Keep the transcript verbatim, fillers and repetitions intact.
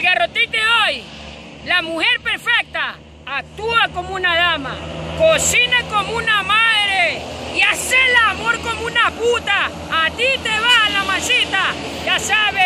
arrotite hoy, la mujer perfecta, actúa como una dama, cocina como una madre y hace el amor como una puta. A ti te va la masita, ya sabes.